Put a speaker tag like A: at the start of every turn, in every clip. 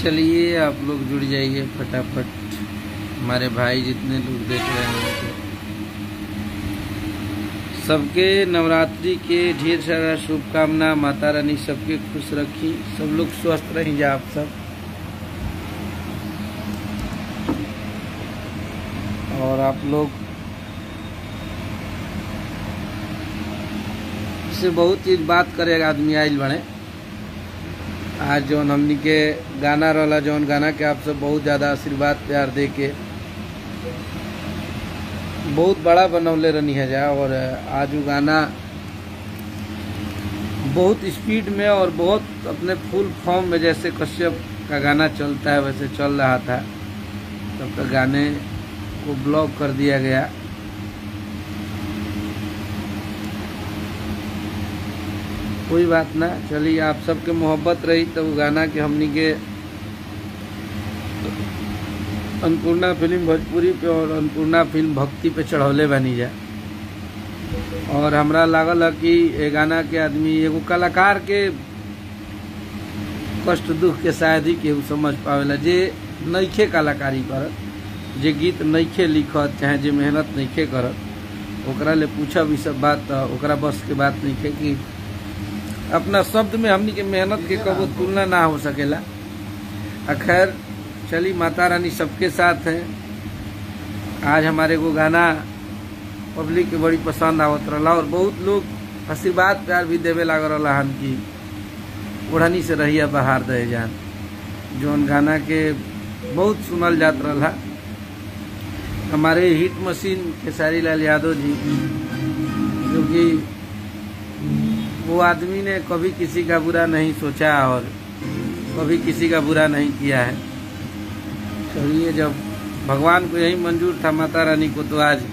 A: चलिए आप लोग जुड़ जाइए फटाफट, हमारे भाई जितने लोग देख रहे हैं तो सबके नवरात्रि के ढेर सारा शुभकामना। माता रानी सबके खुश रखी, सब लोग स्वस्थ रहेंगे आप सब। और आप लोग से बहुत चीज बात करेगा आदमी आइल बने। आज जौन हमनी के गाना रहला, जौन गाना के आप सब बहुत ज़्यादा आशीर्वाद प्यार दे के बहुत बड़ा बनौले रहनी है जा। और आज वो गाना बहुत स्पीड में और बहुत अपने फुल फॉर्म में, जैसे कश्यप का गाना चलता है वैसे चल रहा था। तब तक गाने को ब्लॉक कर दिया गया। कोई बात ना, चलिए आप सबके मोहब्बत रही तो वो गाना के हमनी के अन्नपूर्णा फिल्म भोजपुरी पे और अन्नपूर्णा फिल्म भक्ति पे चढ़ौले बनी जाए। और हमरा लागल है कि ये गाना के आदमी एगो कलाकार के कष्ट दुख के शायद ही केहू समझ पावेला, जे नइखे कलाकारी करत, जे गीत नइखे लिखत, चाहे जे मेहनत नइखे करत, ओकरा ले पूछब ई सब बात ओकरा बस के बात नइखे कि अपना शब्द में हमनी के मेहनत के कबो तुलना ना हो सकेला। खैर चली, माता रानी सबके साथ है। आज हमारे को गाना पब्लिक के बड़ी पसंद आवत रहा और बहुत लोग आशीर्वाद प्यार भी देवे लाग रहा हन कि ओढ़नी से रहिया बहार दे जान, जौन गाना के बहुत सुनल जात रहा। हमारे हिट मशीन खेसारी लाल यादव जी, जो कि वो आदमी ने कभी किसी का बुरा नहीं सोचा और कभी किसी का बुरा नहीं किया है। चलिए, जब भगवान को यही मंजूर था माता रानी को, तो आज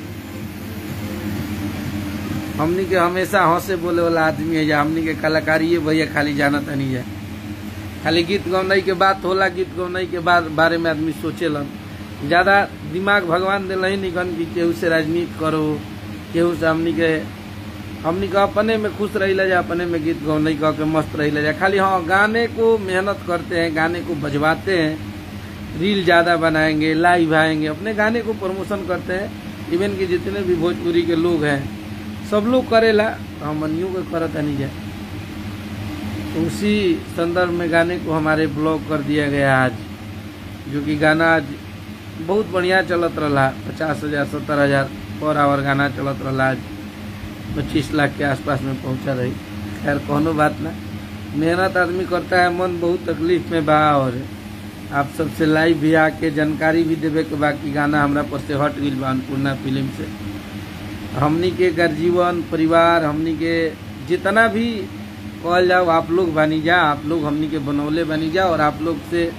A: हमनी के हमेशा हंसे बोले वाला आदमी है। या हमनी के कलाकारी भैया खाली जानत नहीं है, खाली गीत गौनाई के बात होला, गीत गौनाई के बारे में आदमी सोचेलन। ज्यादा दिमाग भगवान दिल ही निकन कि केहू से राजनीति करो, केहू से हमनी के अपने में खुश रही जा, अपने में गीत गौनाई कह के मस्त रही जा। खाली हाँ, गाने को मेहनत करते हैं, गाने को बजवाते हैं, रील ज्यादा बनाएंगे, लाइव आएंगे, अपने गाने को प्रमोशन करते हैं। इवन कि जितने भी भोजपुरी के लोग हैं सब लोग करेला, तो हम मनियों को करत नहीं जाए। तो उसी संदर्भ में गाने को हमारे ब्लॉक कर दिया गया आज, जो कि गाना आज बहुत बढ़िया चलत रहा। 50,000 70,000 पर आवर गाना चलत रहा। आज 25 लाख के आसपास में पहुंचा रही। खैर कोनो बात ना, मेहनत आदमी करता है, मन बहुत तकलीफ में बा। और आप सबसे लाइव भी आके जानकारी भी देवे के बाकी गाना हमरा पर से हट गई बा अन्नपूर्णा फिल्म से। हमनी के गर्जीवन परिवार, हमनी के जितना भी कहल जाओ, आप लोग बनी जा, आप लोग हमनी के बनौले बनी जा। और आप लोग से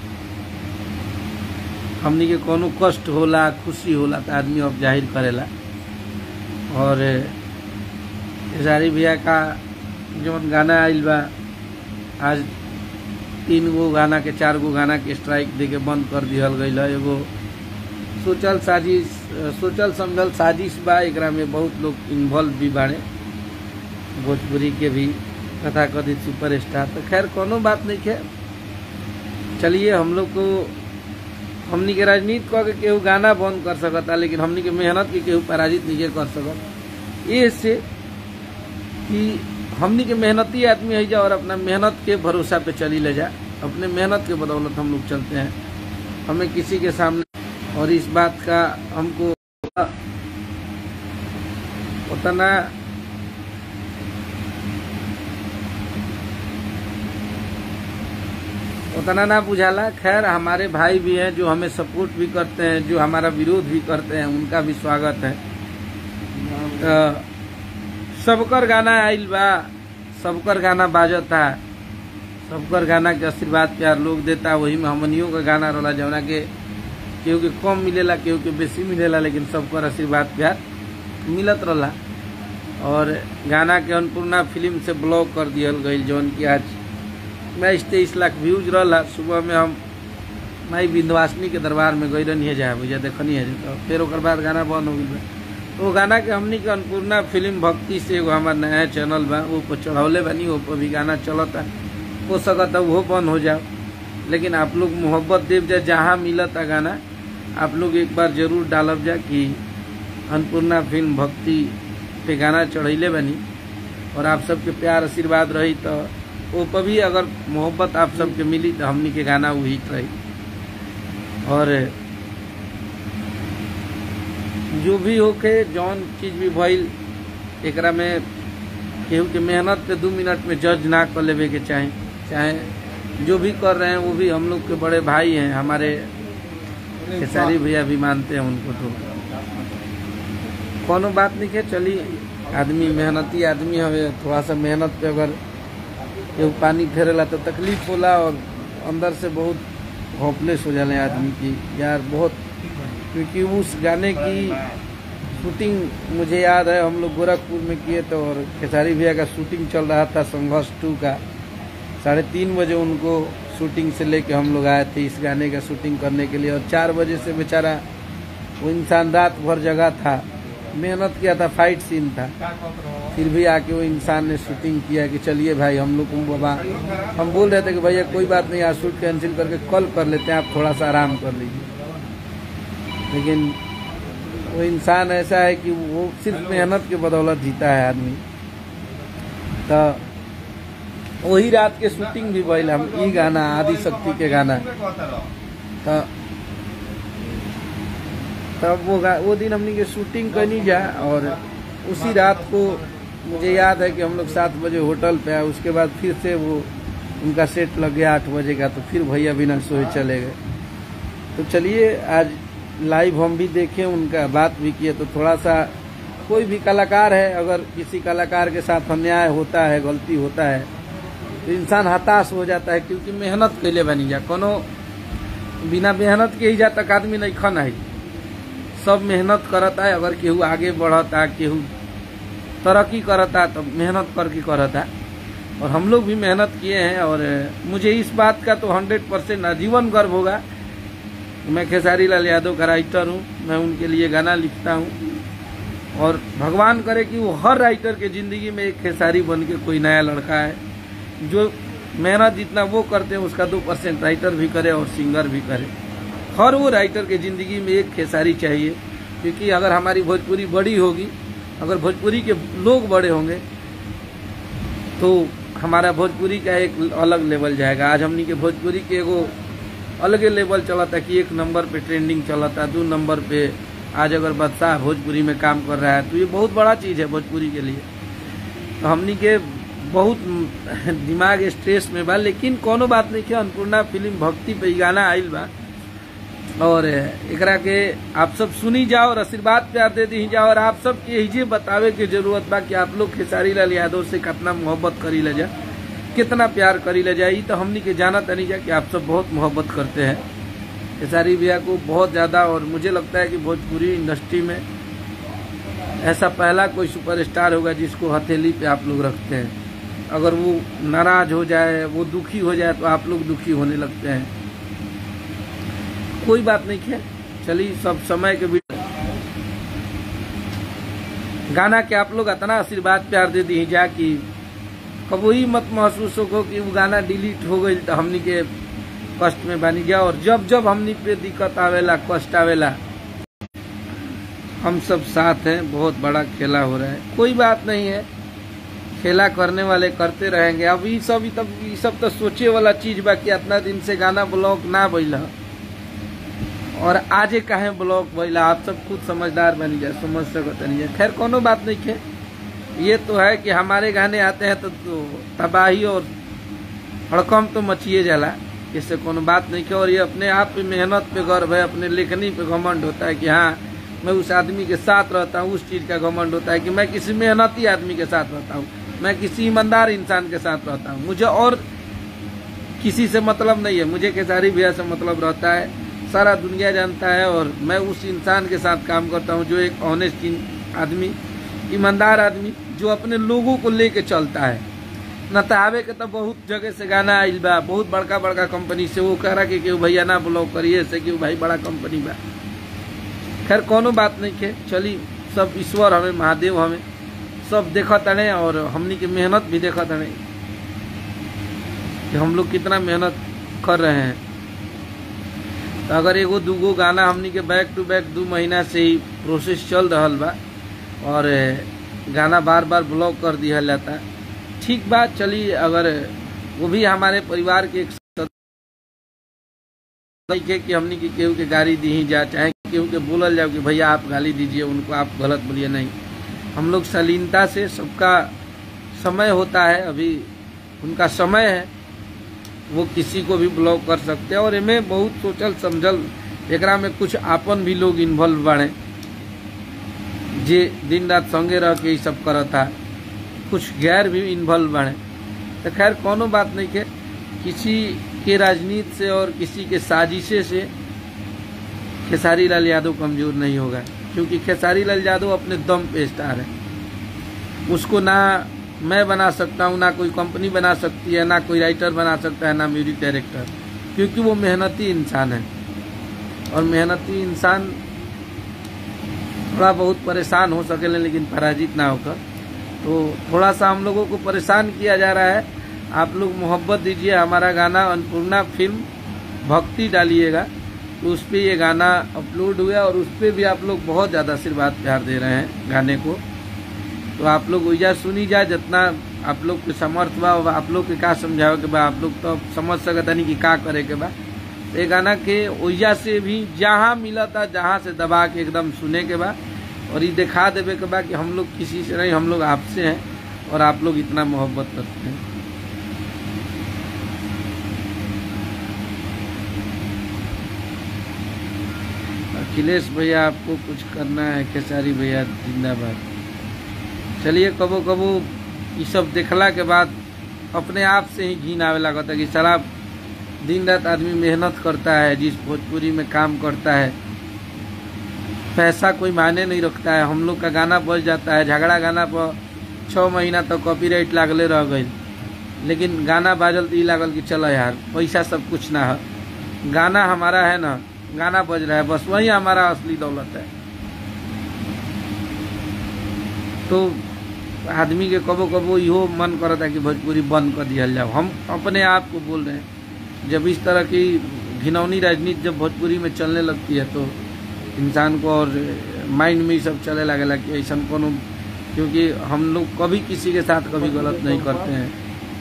A: हमनी के कोनो कष्ट होला, खुशी होला तो आदमी अब जाहिर करेला। और खेसारी भैया का जौन गाना आइल बा, आज 3 गो गाना के 4 गो गाना के स्ट्राइक दे के बंद कर दिहल गई है। एगो सोचल समझल साजिश बा। एकरा में बहुत लोग इन्वॉल्व भी बाड़े, भोजपुरी के भी तथाकथित सुपरस्टार। तो खैर कोनो बात नहीं है। चलिए, हम लोग को हमनी के राजनीति कह के केहू गाना बंद कर सकता, लेकिन हमनी के मेहनत के केहू पराजित नहीं कर सकता। ये से कि हमनी के मेहनती आदमी है जा और अपना मेहनत के भरोसा पे चली ले जा। अपने मेहनत के बदौलत हम लोग चलते हैं, हमें किसी के सामने। और इस बात का हमको उतना ना बुझाला। खैर हमारे भाई भी हैं जो हमें सपोर्ट भी करते हैं, जो हमारा विरोध भी करते हैं, उनका भी स्वागत है। सबकर गाना आइल बा, सबकर गाना बाजता, सबकर गाना के आशीर्वाद प्यार लोग देता। वही में हमनियों का गाना रोला, जौना के केहू के कम मिलेला, केहू के बेसी मिलेला, लेकिन सबकर आशीर्वाद प्यार मिलत रहा। और गाना के अन्नपूर्णा फिल्म से ब्लॉक कर दियल गई, जौन की आज 23 लाख व्यूज रहा। सुबह में हम माई विंध्यवासिनी के दरबार में गई रही है, जाए भैया देखनी है, तो फिर ओकर बाद गाना बंद हो गई। तो गाना के हमनी के अन्नपूर्णा फिल्म भक्ति से एगो हमार नया चैनल बा, वो पर चढ़ौले बनी, वो पर भी गाना चलता, हो सकता वो बंद हो जाओ। लेकिन आप लोग मोहब्बत देव जा, जहाँ मिलता गाना आप लोग एक बार जरूर डालब जा कि अन्नपूर्णा फिल्म भक्ति पे गाना चढ़ैले बनी और आप सबके प्यार आशीर्वाद रही तो वो पर भी अगर मोहब्बत आप सबके मिली तो हमनी के गाना वो हिट रही। और जो भी होके जौन चीज भी भइल एकरा में केहू के मेहनत पे 2 मिनट में जज ना कर लेवे के चाहे जो भी कर रहे हैं वो भी हम लोग के बड़े भाई हैं। हमारे खेसारी भैया भी मानते हैं उनको, तो कोनो बात नहीं है। चली आदमी मेहनती आदमी हवे, थोड़ा सा मेहनत पे अगर केहू पानी फेरेला तो तकलीफ होला और अंदर से बहुत होपलेस हो जाए आदमी की यार बहुत। क्योंकि उस गाने की शूटिंग मुझे याद है हम लोग गोरखपुर में किए तो, और खेसारी भैया का शूटिंग चल रहा था संघर्ष 2 का। 3:30 बजे उनको शूटिंग से लेके हम लोग आए थे इस गाने का शूटिंग करने के लिए, और 4 बजे से बेचारा वो इंसान रात भर जगा था, मेहनत किया था, फाइट सीन था, फिर भी आके वो इंसान ने शूटिंग किया कि चलिए भाई हम लोग बाबा हम बोल रहे थे कि भैया कोई बात नहीं, आज शूट कैंसिल करके कल कर लेते हैं, आप थोड़ा सा आराम कर लीजिए। लेकिन वो इंसान ऐसा है कि वो सिर्फ मेहनत के बदौलत जीता है आदमी। तो वही रात के शूटिंग भी भइल हम ई गाना आदि शक्ति के गाना। तो तब वो दिन हमने के शूटिंग करनी जा, और उसी रात को मुझे याद है कि हम लोग 7 बजे होटल पे आए। उसके बाद फिर से वो उनका सेट लग गया 8 बजे का, तो फिर भैया बिना सोए चले गए। तो चलिए आज लाइव हम भी देखें, उनका बात भी किए। तो थोड़ा सा कोई भी कलाकार है, अगर किसी कलाकार के साथ अन्याय होता है, गलती होता है, तो इंसान हताश हो जाता है। क्योंकि मेहनत कैले बनी जा, कोनो बिना मेहनत के ही जा तक आदमी नहीं खन है, सब मेहनत करता है। अगर केहू आगे बढ़ता, केहू तरक्की करता तो मेहनत करके करता, और हम लोग भी मेहनत किए हैं। और मुझे इस बात का तो 100% आजीवन गर्व होगा। मैं खेसारी लाल यादव का राइटर हूँ, मैं उनके लिए गाना लिखता हूँ, और भगवान करे कि वो हर राइटर के जिंदगी में एक खेसारी बन के कोई नया लड़का है जो मेहनत जितना वो करते हैं उसका 2% राइटर भी करे और सिंगर भी करे। हर वो राइटर के जिंदगी में एक खेसारी चाहिए, क्योंकि अगर हमारी भोजपुरी बड़ी होगी, अगर भोजपुरी के लोग बड़े होंगे तो हमारा भोजपुरी का एक अलग लेवल जाएगा। आज हमनी के भोजपुरी के एगो अलगे लेवल चला था कि 1 नंबर पे ट्रेंडिंग चला था, 2 नंबर पे आज अगर बादशाह भोजपुरी में काम कर रहा है तो ये बहुत बड़ा चीज़ है भोजपुरी के लिए। तो हमनी के बहुत दिमाग स्ट्रेस में बा, लेकिन कोनो बात नहीं है। अन्नपूर्णा फिल्म भक्ति पे गाना आइल बा, और एकरा के आप सब सुनी जाओ और आशीर्वाद प्यार दे दी जाओ। और आप सब के यही बतावे की जरूरत बा कि आप लोग खेसारी लाल यादव से कितना मोहब्बत करी ले जा, कितना प्यार करी ले जाए। तो हमनी के जाना तनी जा कि आप सब बहुत मोहब्बत करते हैं खेसारी भैया को बहुत ज़्यादा। और मुझे लगता है कि भोजपुरी इंडस्ट्री में ऐसा पहला कोई सुपरस्टार होगा जिसको हथेली पे आप लोग रखते हैं। अगर वो नाराज हो जाए, वो दुखी हो जाए तो आप लोग दुखी होने लगते हैं। कोई बात नहीं है, चलिए सब समय के बीच गाना के आप लोग इतना आशीर्वाद प्यार दे दी जा कि कबो ही मत महसूस हो कि वो गाना डिलीट हो गई तो हमनी के कष्ट में बनी गया। और जब जब हमनी पे दिक्कत आवेला, कष्ट आवेला, हम सब साथ हैं। बहुत बड़ा खेला हो रहा है, कोई बात नहीं है, खेला करने वाले करते रहेंगे। अब ये सब तो सोचे वाला चीज बा कि इतना दिन से गाना ब्लॉक ना भइला और आजे काहे ब्लॉक भइला। आप सब खुद समझदार बनी जाए, समझ सकते नहीं है। खैर कोनो बात नहीं है, ये तो है कि हमारे गाने आते हैं तो तबाही और हड़कंप तो मचिए जाला, इससे कोनो बात नहीं है। और ये अपने आप पे मेहनत पे गर्व है, अपने लेखनी पे घमंड होता है कि हाँ मैं उस आदमी के साथ रहता हूँ। उस चीज का घमंड होता है कि मैं किसी मेहनती आदमी के साथ रहता हूँ, मैं किसी ईमानदार इंसान के साथ रहता हूँ। मुझे और किसी से मतलब नहीं है, मुझे खेसारी भैया से मतलब रहता है। सारा दुनिया जानता है, और मैं उस इंसान के साथ काम करता हूँ जो एक ऑनेस्ट आदमी, ईमानदार आदमी, जो अपने लोगों को लेके चलता है। न तो आवे के तो बहुत जगह से गाना आइल बा, बहुत बड़का बड़का कंपनी से, वो कह रहा कि भैया ना ब्लॉक करिए से कि भाई बड़ा कंपनी बा। खैर कोनो बात नहीं है, चली सब ईश्वर हमें, महादेव हमें सब देखा तड़े, और हमनी की मेहनत भी देखा तड़े कि हम लोग कितना मेहनत कर रहे हैं। तो अगर एगो दूगो गाना हमनी के बैक टू बैक 2 महीना से ही प्रोसेस चल रहा बा और गाना बार बार ब्लॉक कर दिया जाता है, ठीक बात चलिए। अगर वो भी हमारे परिवार के एक सदस्य कि हमनी की केहू के गाली दी ही जा, चाहे केहू के बोलल जाओ कि भैया आप गाली दीजिए उनको, आप गलत बोलिए, नहीं। हम लोग शालीनता से, सबका समय होता है, अभी उनका समय है, वो किसी को भी ब्लॉक कर सकते हैं। और इनमें बहुत सोचल समझल, एकरा में कुछ आपन भी लोग इन्वॉल्व बढ़े जे दिन रात संगे रह के ये सब करता, कुछ गैर भी इन्वॉल्व बढ़े। तो खैर कोनो बात नहीं के, किसी के राजनीति से और किसी के साजिशे से खेसारी लाल यादव कमजोर नहीं होगा, क्योंकि खेसारी लाल यादव अपने दम पे स्टार है। उसको ना मैं बना सकता हूँ, ना कोई कंपनी बना सकती है, ना कोई राइटर बना सकता है, ना म्यूजिक डायरेक्टर, क्योंकि वो मेहनती इंसान है। और मेहनती इंसान थोड़ा बहुत परेशान हो सके लेकिन पराजित ना होकर। तो थोड़ा सा हम लोगों को परेशान किया जा रहा है, आप लोग मोहब्बत दीजिए। हमारा गाना अन्नपूर्णा फिल्म भक्ति डालिएगा, तो उस पर ये गाना अपलोड हुआ और उस पर भी आप लोग बहुत ज़्यादा आशीर्वाद प्यार दे रहे हैं गाने को। तो आप लोग वही सुनी जाए, जितना आप लोग के समर्थ बा, आप लोग के का समझावे के बा, आप लोग तो समझ सकता नहीं कि का करे के बा। ये गाना के ओइजा से भी जहाँ मिला था, जहाँ से दबा के एकदम सुने के बा और ये दिखा देवे के बा कि हम लोग किसी से नहीं, हम लोग आपसे हैं और आप लोग इतना मोहब्बत करते हैं। अखिलेश भैया आपको कुछ करना है, खेसारी भैया जिंदाबाद। चलिए, कबो कबो ये सब देखला के बाद अपने आप से ही घिन आवे लगता है कि साला दिन रात आदमी मेहनत करता है, जिस भोजपुरी में काम करता है, पैसा कोई मायने नहीं रखता है। हम लोग का गाना बज जाता है, झगड़ा गाना पर 6 महीना तक कॉपीराइट लागले रह गई, लेकिन गाना बाजल तो लागल कि चलो यार पैसा सब कुछ ना है, गाना हमारा है ना, गाना बज रहा है, बस वही हमारा असली दौलत है। तो आदमी के कबो कबो इहो मन करता है कि भोजपुरी बंद कर दिया जाओ। हम अपने आप को बोल रहे हैं, जब इस तरह की घिनौनी राजनीति जब भोजपुरी में चलने लगती है तो इंसान को और माइंड में ही सब चले लगेला कि ऐसा कोनो, क्योंकि हम लोग कभी किसी के साथ कभी गलत नहीं करते हैं।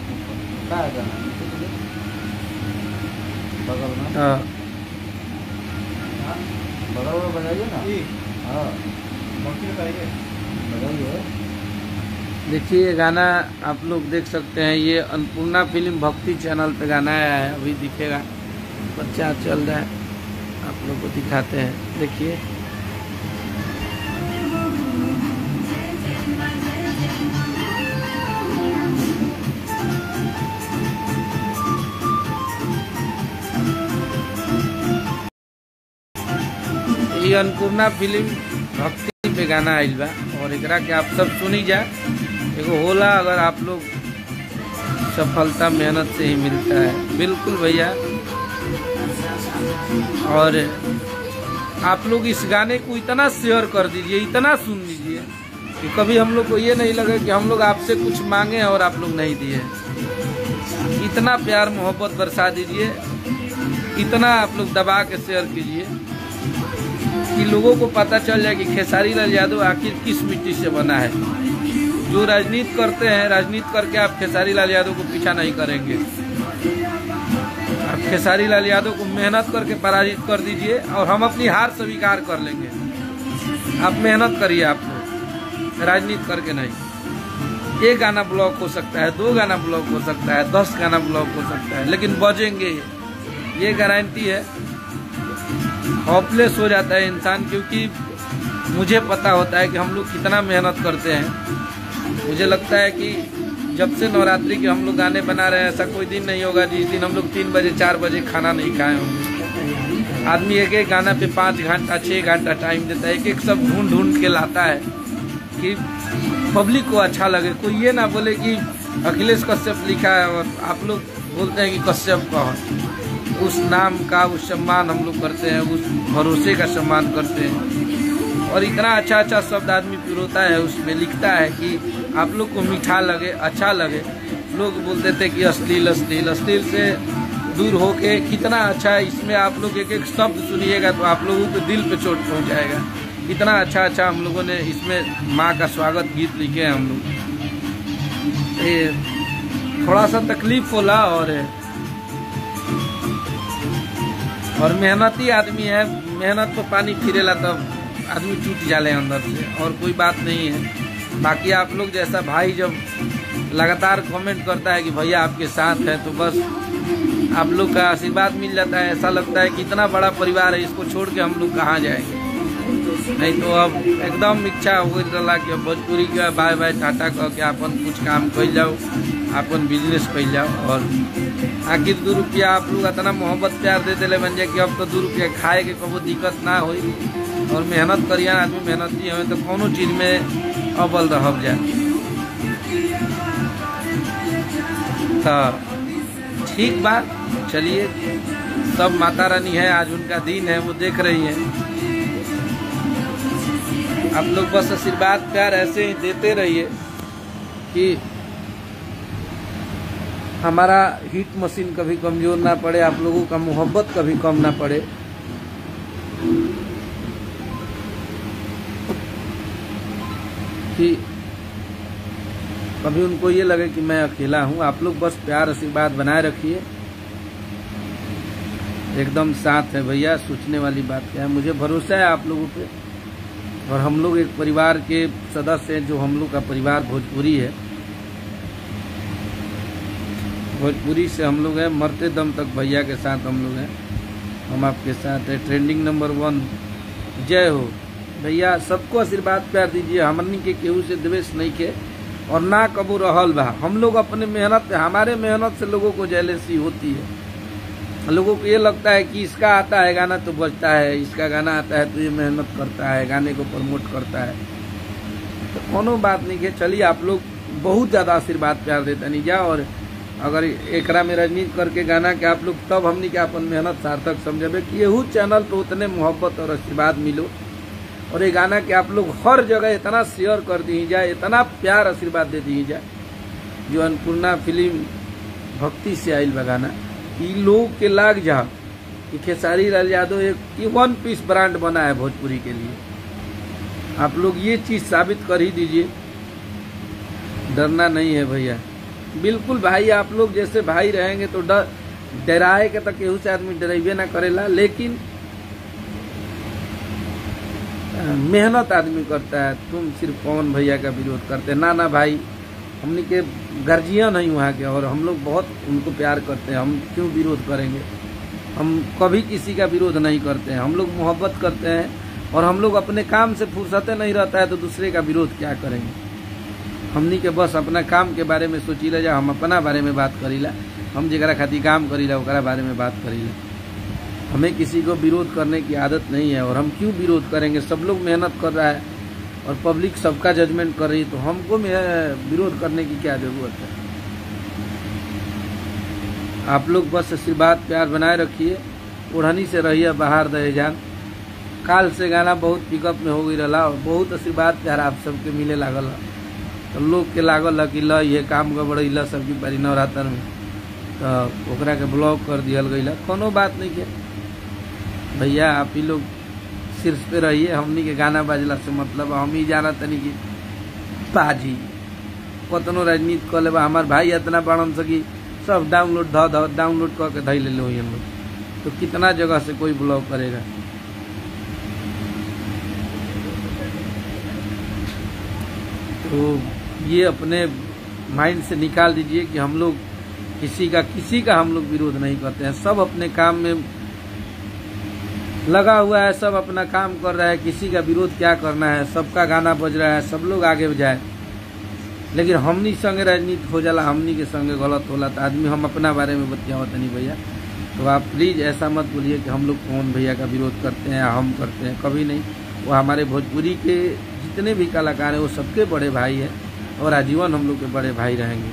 A: देखिए, ये गाना आप लोग देख सकते हैं, ये अन्नपूर्णा फिल्म भक्ति चैनल पे गाना आया है, अभी दिखेगा, प्रचार चल रहा है, आप लोग को दिखाते हैं, देखिए। ये अन्नपूर्णा फिल्म भक्ति पे गाना आइल बा और एकरा के आप सब सुनी जा। एगो होला, अगर आप लोग सफलता मेहनत से ही मिलता है, बिल्कुल भैया। और आप लोग इस गाने को इतना शेयर कर दीजिए, इतना सुन लीजिए कि कभी हम लोग को ये नहीं लगे कि हम लोग आपसे कुछ मांगे और आप लोग नहीं दिए। इतना प्यार मोहब्बत बरसा दीजिए, इतना आप लोग दबा के शेयर कीजिए कि लोगों को पता चल जाए कि खेसारी लाल यादव आखिर किस मिट्टी से बना है। जो राजनीति करते हैं, राजनीति करके आप खेसारी लाल यादव को पीछा नहीं करेंगे। आप खेसारी लाल यादव को मेहनत करके पराजित कर दीजिए और हम अपनी हार स्वीकार कर लेंगे। आप मेहनत करिए, आप लोग राजनीति करके नहीं। 1 गाना ब्लॉक हो सकता है, 2 गाना ब्लॉक हो सकता है, 10 गाना ब्लॉक हो सकता है, लेकिन बजेंगे, ये गारंटी है। हॉपलेस हो जाता है इंसान, क्योंकि मुझे पता होता है कि हम लोग कितना मेहनत करते हैं। मुझे लगता है कि जब से नवरात्रि के हम लोग गाने बना रहे हैं, ऐसा कोई दिन नहीं होगा जिस दिन हम लोग 3 बजे 4 बजे खाना नहीं खाए होंगे। आदमी एक गाना पे 5 घंटा 6 घंटा टाइम देता है, एक सब ढूंढ ढूंढ के लाता है कि पब्लिक को अच्छा लगे। कोई ये ना बोले कि अखिलेश कश्यप लिखा है और आप लोग बोलते हैं कि कश्यप का है। उस नाम का उस सम्मान हम लोग करते हैं, उस भरोसे का सम्मान करते हैं। और इतना अच्छा अच्छा शब्द आदमी पिरोता है, उसमें लिखता है कि आप लोग को मीठा लगे, अच्छा लगे। लोग बोलते थे कि अश्लील अश्लील अश्लील से दूर होके कितना अच्छा है। इसमें आप लोग एक एक शब्द सुनिएगा तो आप लोगों के दिल पे चोट पहुंच जाएगा। कितना अच्छा अच्छा हम लोगों ने इसमें माँ का स्वागत गीत लिखे हैं हम लोग। थोड़ा सा तकलीफ होला और मेहनती आदमी है, मेहनत तो पानी फिरेला तब आदमी टूट जाले अंदर से, और कोई बात नहीं है। बाकी आप लोग जैसा भाई जब लगातार कमेंट करता है कि भैया आपके साथ है, तो बस आप लोग का आशीर्वाद मिल जाता है। ऐसा लगता है कि इतना बड़ा परिवार है, इसको छोड़ के हम लोग कहाँ जाएंगे। नहीं तो अब एकदम इच्छा हो गई रहा कि अब भोजपुरी का बाय बाय टाटा कह के अपन कुछ काम कर जाओ, अपन बिजनेस कर जाओ। और आखिर 2 रुपया आप लोग इतना मोहब्बत प्यार दे दिले बन जाए कि अब तो 2 रुपया खाए के कबो दिक्कत ना हो। और मेहनत करिए, आदमी मेहनती हो तो कोनो चीज में अव्वल रह जाए। तो ठीक बात, चलिए, सब माता रानी है, आज उनका दिन है, वो देख रही है। आप लोग बस आशीर्वाद प्यार ऐसे ही देते रहिए कि हमारा हीट मशीन कभी कमजोर ना पड़े, आप लोगों का मोहब्बत कभी कम ना पड़े। कि कभी उनको ये लगे कि मैं अकेला हूँ। आप लोग बस प्यार आशीर्वाद बनाए रखिए, एकदम साथ है भैया। सोचने वाली बात क्या है, मुझे भरोसा है आप लोगों पे। और हम लोग एक परिवार के सदस्य हैं, जो हम लोग का परिवार भोजपुरी है। भोजपुरी से हम लोग हैं, मरते दम तक भैया के साथ हम लोग हैं। हम आपके साथ है। ट्रेंडिंग नंबर 1 जय हो भैया। सबको आशीर्वाद प्यार दीजिए, हमनी के केहू से द्वेष नहीं के और ना कबू रहल बा। हम लोग अपने मेहनत, हमारे मेहनत से लोगों को जेलसी होती है। लोगों को ये लगता है कि इसका आता है गाना तो बजता है, इसका गाना आता है तो ये मेहनत करता है, गाने को प्रमोट करता है। तो कोनो बात नहीं है। चलिए, आप लोग बहुत ज़्यादा आशीर्वाद प्यार देते नहीं जा। और अगर एकरा में राजनीति करके गाना के आप लोग तब हमनी के अपन मेहनत सार्थक समझे कि यहू चैनल पर उतने मोहब्बत और आशीर्वाद मिलो। और ये गाना के आप लोग हर जगह इतना शेयर कर दी जाए, इतना प्यार आशीर्वाद दे दी जाए। जो अन्नपूर्णा फिल्म भक्ति से आयल बा गाना, ये लोग के लाग जा कि खेसारी लाल यादव एक 1 पीस ब्रांड बना है भोजपुरी के लिए। आप लोग ये चीज साबित कर ही दीजिए। डरना नहीं है भैया, बिल्कुल भाई। आप लोग जैसे भाई रहेंगे तो डराए के तक केहू से आदमी डरेबे ना करेला, लेकिन मेहनत आदमी करता है। तुम सिर्फ पवन भैया का विरोध करते ना ना भाई, हमने के गार्जियन हैं वहाँ के, और हम लोग बहुत उनको प्यार करते हैं। हम क्यों विरोध करेंगे? हम कभी किसी का विरोध नहीं करते हैं। हम लोग मोहब्बत करते हैं, और हम लोग अपने काम से फुर्सत नहीं रहता है तो दूसरे का विरोध क्या करेंगे? हमनी के बस अपना काम के बारे में सोचीला जा, हम अपना बारे में बात करीला। हम जरा खातिर काम करीला ओकरा बारे में बात करीला। हमें किसी को विरोध करने की आदत नहीं है। और हम क्यों विरोध करेंगे? सब लोग मेहनत कर रहा है और पब्लिक सबका जजमेंट कर रही है, तो हमको विरोध करने की क्या जरूरत है? आप लोग बस आशीर्वाद प्यार बनाए रखिए, ओढ़नी से रहिए बाहर दहे जान। काल से गाना बहुत पिकअप में हो गई रहा और बहुत आशीर्वाद प्यार आप सबके मिले लागल। तो लोग के लागल कि ल ये काम गड़बड़ैला सबकी बारी नवरात्र में, तो ओकरा के ब्लॉक कर दिया गई। कोनो बात नहीं के भैया, आप ही लोग शीर्ष पे रहिए। हमनी के गाना बाजला से मतलब हम ही जाना तनी कि बाजी कतनो राजनीति कर ले। हमार भाई इतना बड़न सकी सब डाउनलोड करके धै ले लो हम लोग। तो कितना जगह से कोई ब्लॉक करेगा? तो ये अपने माइंड से निकाल दीजिए कि हम लोग किसी का हम लोग विरोध नहीं करते हैं। सब अपने काम में लगा हुआ है, सब अपना काम कर रहा है। किसी का विरोध क्या करना है? सबका गाना बज रहा है, सब लोग आगे जाए। लेकिन हमनी संगे राजनीति हो जाला, हमनी के संगे गलत होला तो आदमी हम अपना बारे में बतियावत नहीं भैया। तो आप प्लीज ऐसा मत बोलिए कि हम लोग पवन भैया का विरोध करते हैं या हम करते हैं, कभी नहीं। वो हमारे भोजपुरी के जितने भी कलाकार हैं वो सबके बड़े भाई हैं और आजीवन हम लोग के बड़े भाई रहेंगे।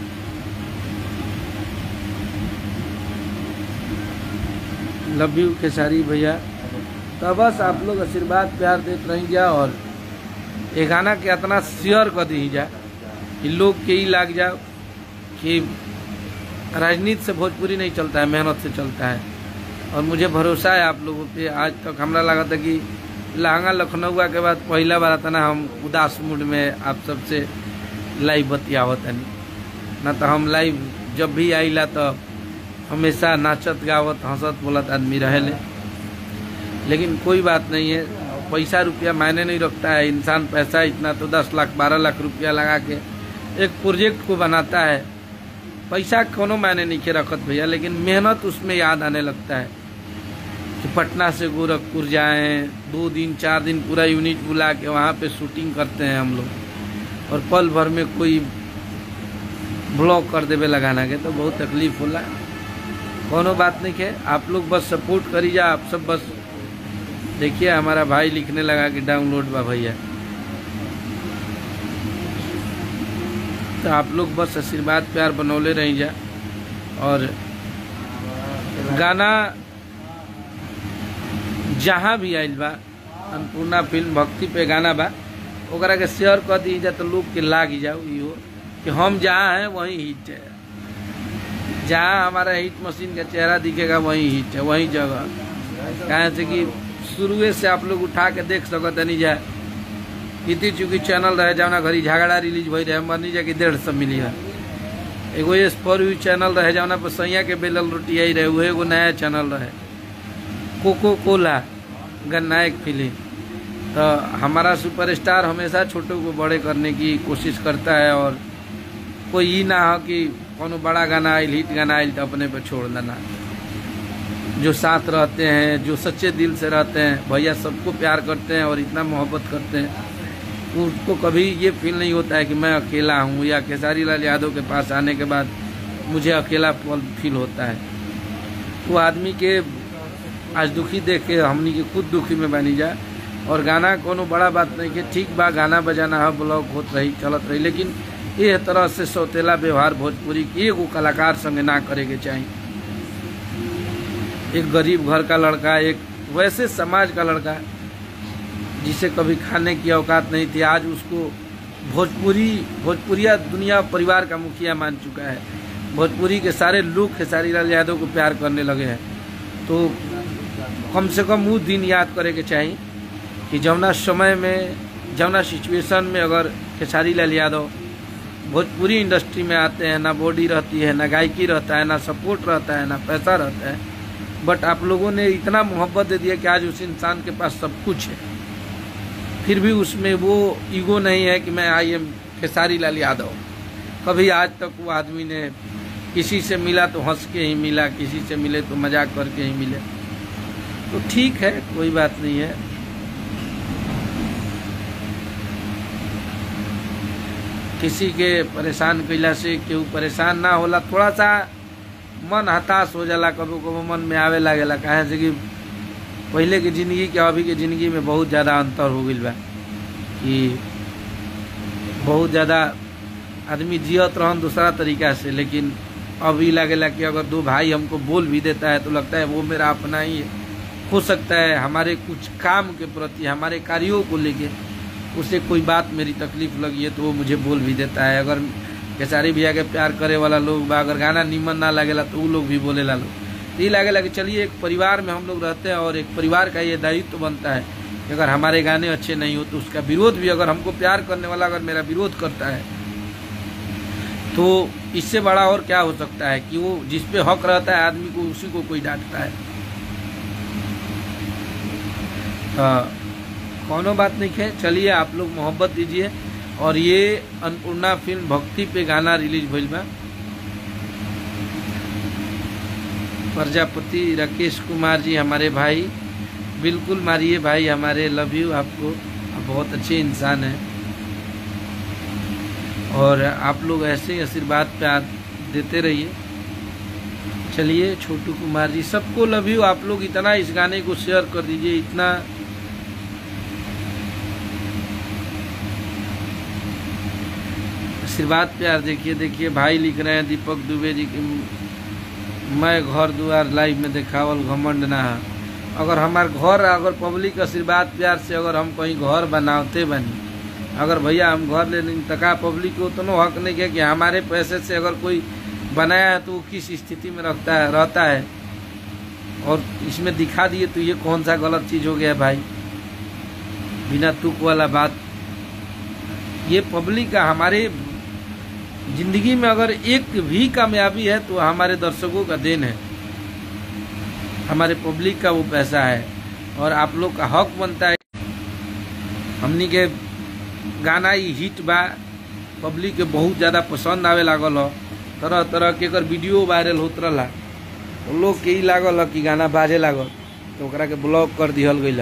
A: लव यू खेसारी भैया। तो बस आप लोग आशीर्वाद प्यार देते रही जा और ये गाना के इतना शेयर कर दी जा कि लोग के ही लाग जाओ कि राजनीति से भोजपुरी नहीं चलता है, मेहनत से चलता है। और मुझे भरोसा है आप लोगों पे। आज तक हमरा लगा था कि लहंगा लखनऊ के बाद पहला बार था ना हम उदास मूड में आप सबसे लाइव बतियावत नहीं, ना तो हम लाइव जब भी आइला तो हमेशा नाचत गावत हंसत बोलत आदमी रहेले। लेकिन कोई बात नहीं है, पैसा रुपया मायने नहीं रखता है। इंसान पैसा इतना तो 10 लाख 12 लाख रुपया लगा के एक प्रोजेक्ट को बनाता है, पैसा कोनो मायने नहीं के रखत भैया, लेकिन मेहनत उसमें याद आने लगता है कि पटना से गोरखपुर जाएं, 2 दिन 4 दिन पूरा यूनिट बुला के वहाँ पे शूटिंग करते हैं हम लोग, और पल भर में कोई ब्लॉक कर देवे लगाना के तो बहुत तकलीफ होला। कोनो बात नहीं है, आप लोग बस सपोर्ट करी जा। आप सब बस देखिए, हमारा भाई लिखने लगा कि डाउनलोड बा भैया, तो आप लोग बस आशीर्वाद प्यार बनौले रही जा। और गाना जहाँ भी आइल बा, अन्नपूर्णा फिल्म भक्ति पे गाना बा, ओकरा के शेयर कर दी जा तो लोग के लाग जाओ इहो कि हम जहाँ हैं वहीं हिट है। जहाँ हमारा हिट मशीन का चेहरा दिखेगा वहीं हिट है, वहीं जगह। कहाँ से कि शुरू से आप लोग उठा के देख सकते नहीं जाए। इतनी चूँकि चैनल रहे जाना घरी झगड़ा रिलीज भई रहे, मनी जा कि 150 मिली है। एगो S4U चैनल रहे जाना पर सैया के बेलल रोटी आई रहे, वही एगो नया चैनल रहे कोको कोला गन्नायक फिल्म। तो हमारा सुपरस्टार हमेशा छोटों को बड़े करने की कोशिश करता है, और कोई ये ना हो कि कोनो बड़ा गाना आयल हिट गाना आयल तो अपने पे छोड़ देना। जो साथ रहते हैं, जो सच्चे दिल से रहते हैं, भैया सबको प्यार करते हैं और इतना मोहब्बत करते हैं, उसको कभी ये फील नहीं होता है कि मैं अकेला हूँ, या खेसारी लाल यादव के पास आने के बाद मुझे अकेला फील होता है। वो आदमी के आज दुखी देख के हमनी के खुद दुखी में बनी जा। और गाना कोनो बड़ा बात नहीं कि ठीक बा, गाना बजाना है, ब्लॉग होत रही चलत रही, लेकिन ये तरह से सौतेला व्यवहार भोजपुरी की एगो कलाकार संगे ना करे के चाहिए। एक गरीब घर का लड़का, एक वैसे समाज का लड़का जिसे कभी खाने की औकात नहीं थी, आज उसको भोजपुरिया दुनिया परिवार का मुखिया मान चुका है। भोजपुरी के सारे लोग खेसारी लाल यादव को प्यार करने लगे हैं। तो कम से कम वो दिन याद करे के चाहिए कि जौना समय में, जौना सिचुएशन में अगर खेसारी लाल यादव भोजपुरी इंडस्ट्री में आते हैं, ना बॉडी रहती है, ना गायकी रहता है, ना सपोर्ट रहता है, ना पैसा रहता है, बट आप लोगों ने इतना मोहब्बत दे दिया कि आज उस इंसान के पास सब कुछ है, फिर भी उसमें वो ईगो नहीं है कि मैं आई एम खेसारी लाल यादव। कभी आज तक वो आदमी ने किसी से मिला तो हंस के ही मिला, किसी से मिले तो मजाक करके ही मिले। तो ठीक है, कोई बात नहीं है। किसी के परेशान कैला से केहू परेशान ना होला। थोड़ा सा मन हताश हो जाला, कभी कभी मन में आवे लागेला, काहे से कि पहले की जिंदगी के अभी के जिंदगी में बहुत ज़्यादा अंतर हो गई बा, कि बहुत ज़्यादा आदमी जियत रहन दूसरा तरीका से, लेकिन अभी लगेला कि अगर 2 भाई हमको बोल भी देता है तो लगता है वो मेरा अपना ही है। हो सकता है हमारे कुछ काम के प्रति, हमारे कार्यों को लेके उसे कोई बात मेरी तकलीफ लगी है तो वो मुझे बोल भी देता है। अगर खेसारी भैया के प्यार करे वाला लोग बा, अगर गाना निमन ना लगेला तो वो लोग भी बोलेला लोग। तो ये लगेला कि चलिए एक परिवार में हम लोग रहते हैं, और एक परिवार का ये दायित्व तो बनता है कि अगर हमारे गाने अच्छे नहीं हो तो उसका विरोध भी, अगर हमको प्यार करने वाला अगर मेरा विरोध करता है तो इससे बड़ा और क्या हो सकता है कि वो जिस पे हक रहता है आदमी को, उसी को कोई डांटता है। कोनो बात नहीं है, चलिए आप लोग मोहब्बत दीजिए। और ये अन्नपूर्णा फिल्म भक्ति पे गाना रिलीज भइल बा। प्रजापति राकेश कुमार जी हमारे भाई, बिल्कुल मारिए भाई हमारे, लव यू आपको, आप बहुत अच्छे इंसान हैं। और आप लोग ऐसे ही आशीर्वाद प्यार देते रहिए। चलिए छोटू कुमार जी, सबको लव यू। आप लोग इतना इस गाने को शेयर कर दीजिए, इतना आशीर्वाद प्यार देखिए भाई लिख रहे हैं दीपक दुबे जी की, मैं घर द्वार लाइव में देखावल घमंड ना है। अगर हमार घर, अगर पब्लिक आशीर्वाद प्यार से अगर हम कहीं घर बनाते बनी, अगर भैया हम घर ले नहीं तका पब्लिक को उतना हक नहीं है कि हमारे पैसे से अगर कोई बनाया है तो वो किस स्थिति में रहता है और इसमें दिखा दिए तो ये कौन सा गलत चीज़ हो गया है भाई, बिना तुक वाला बात। ये पब्लिक का हमारे जिंदगी में अगर एक भी कामयाबी है तो हमारे दर्शकों का देन है, हमारे पब्लिक का वो पैसा है और आप लोग का हक बनता है। हमनी के गाना ही हिट बा, पब्लिक के बहुत ज़्यादा पसंद आवे लागल हो, तरह तरह के एकर वीडियो वायरल होत रहा, तो लोग के ही लागल हो कि गाना बाजे लागल तो ओकरा के ब्लॉक कर दिहल गई।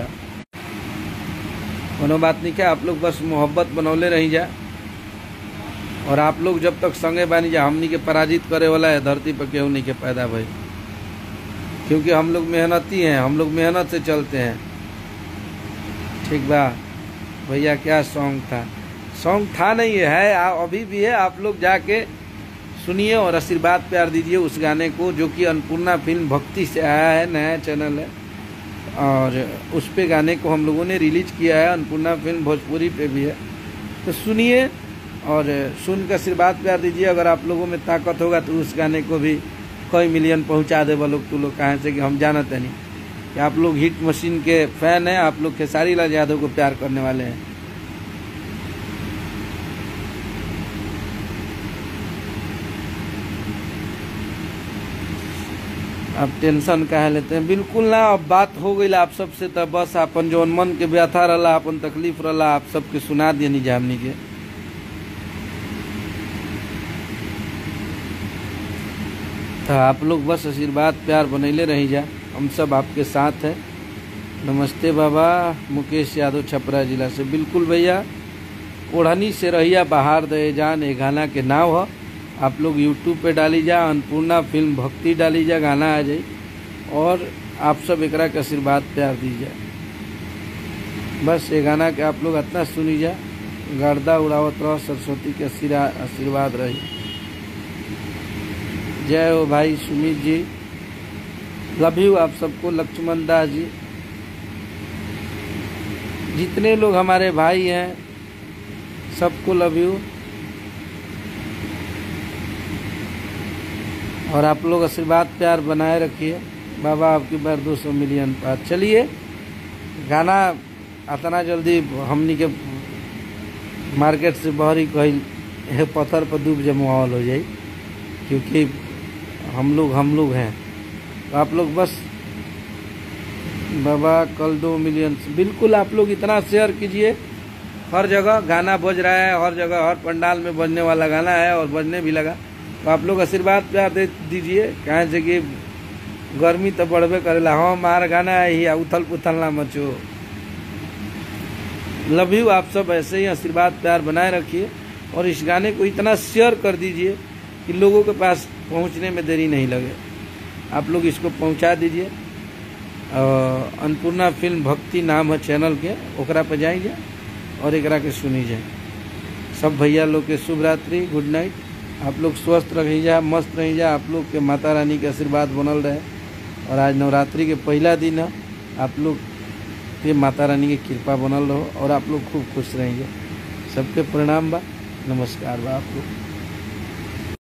A: कोनो बात नहीं क्या, आप लोग बस मोहब्बत बनौले रही जा और आप लोग जब तक संगे बानी जा हमनी के पराजित करे वाला है धरती पर केहू नहीं के पैदा भाई, क्योंकि हम लोग मेहनती हैं, हम लोग मेहनत से चलते हैं। ठीक बा भैया, क्या सॉन्ग था? सॉन्ग था नहीं है, अभी भी है, आप लोग जाके सुनिए और आशीर्वाद प्यार दीजिए उस गाने को, जो कि अन्नपूर्णा फिल्म भक्ति से आया है, नया चैनल है और उस पे गाने को हम लोगों ने रिलीज किया है। अन्नपूर्णा फिल्म भोजपुरी पे भी है, तो सुनिए और सुन कर आशीर्वाद प्यार दीजिए। अगर आप लोगों में ताकत होगा तो उस गाने को भी कई मिलियन पहुंचा दे लोग, तू लोग कहाँ से कि हम जानते नहीं कि आप लोग हिट मशीन के फैन हैं, आप लोग खेसारी लाल यादव को प्यार करने वाले हैं। आप टेंशन काहे लेते हैं? बिल्कुल ना, अब बात हो गई आप सबसे, तो बस अपन जौन मन के व्यथा रहा, अपन तकलीफ रहा, आप सबके सुना दिए नहीं जामनी के। तो आप लोग बस आशीर्वाद प्यार बनैले रही जा, हम सब आपके साथ हैं। नमस्ते बाबा, मुकेश यादव छपरा जिला से। बिल्कुल भैया, ओढ़नी से रहिया बाहर दे जान, ये गाना के नाम है। आप लोग यूट्यूब पे डाली जा, अन्नपूर्णा फिल्म भक्ति डाली जा, गाना आ जाए और आप सब एकरा के आशीर्वाद प्यार दीजिए। बस ये गाना के आप लोग इतना सुनी जा, गर्दा उड़ावत रहो, सरस्वती के आशीर्वाद रही। जय हो भाई सुमित जी, लव यू आप सबको। लक्ष्मण दास जी, जितने लोग हमारे भाई हैं सबको लव यू। और आप लोग आशीर्वाद प्यार बनाए रखिए। बाबा आपकी बार 200 मिलियन पार। चलिए, गाना इतना जल्दी हमनी के मार्केट से बहरी कहीं पत्थर पर डूब जा माहौल हो जाए, क्योंकि हम लोग हैं। तो आप लोग बस बाबा कल 2 मिलियन, बिल्कुल आप लोग इतना शेयर कीजिए। हर जगह गाना बज रहा है, हर जगह हर पंडाल में बजने वाला गाना है और बजने भी लगा। तो आप लोग आशीर्वाद प्यार दे दीजिए, कहाँ से कि गर्मी तो बढ़बे करेला। हाँ, मार गाना है ही, उथल पुथल ना मचो। लव यू आप सब, ऐसे ही आशीर्वाद प्यार बनाए रखिए और इस गाने को इतना शेयर कर दीजिए कि लोगों के पास पहुंचने में देरी नहीं लगे। आप लोग इसको पहुंचा दीजिए। अन्नपूर्णा फिल्म भक्ति नाम है चैनल के, ओकरा पर जाइए और एकरा के सुनी जाए। सब भैया लोग के शुभ रात्रि, गुड नाइट। आप लोग स्वस्थ रही जा, मस्त रही जा, आप लोग के माता रानी के आशीर्वाद बनल रहे। और आज नवरात्रि के पहला दिन है, आप लोग पे माता रानी की कृपा बनल रहो और आप लोग खूब खुश रहेंगे। सबके प्रणाम बा, नमस्कार बा आप लोग।